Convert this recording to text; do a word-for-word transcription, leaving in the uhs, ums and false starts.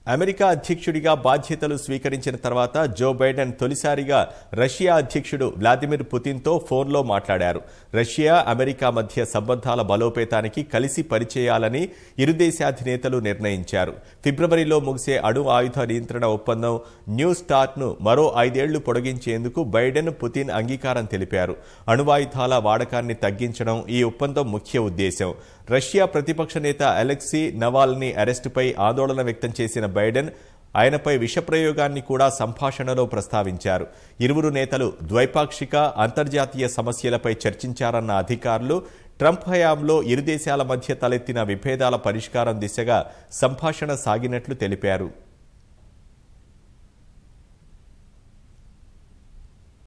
America అధ్యక్షుడిగా బాధ్యతలు స్వీకరించిన తర్వాత జో బైడెన్ తొలిసారిగా రష్యా అధ్యక్షుడు వ్లాదిమిర్ పుతిన్తో ఫోన్లో మాట్లాడారు. రష్యా అమెరికా మధ్య సంబంధాల బలోపేతానికి కలిసి పనిచేయాలని ఇరు దేశాధినేతలు నిర్ణయించారు. ఫిబ్రవరిలో ముగిసే అణు ఆయుధ నియంత్రణ ఒప్పందం న్యూ స్టార్ట్ను మరో ఐదేళ్లు పొడిగించేందుకు బైడెన్, పుతిన్ అంగీకారం తెలిపారు. అణువాయుధాల వాడకాన్ని తగ్గించడం ఈ ఒప్పందం ముఖ్య ఉద్దేశం. రష్యా ప్రతిపక్ష నేత అలెక్సీ నవాల్నీ అరెస్టుపై ఆందోళన వ్యక్తం చేసిన బైడెన్ ఆయనపై విషప్రయోగాన్ని కూడా సంభాషణలో ప్రస్తావించారు. ఇరువురు నేతలు ద్వైపాక్షిక, అంతర్జాతీయ సమస్యలపై చర్చించారన్న అధికారులు ట్రంప్ హయాంలో ఇరు దేశాల మధ్య తలెత్తిన విభేదాల పరిష్కారం దిశగా సంభాషణ సాగినట్లు తెలిపారు.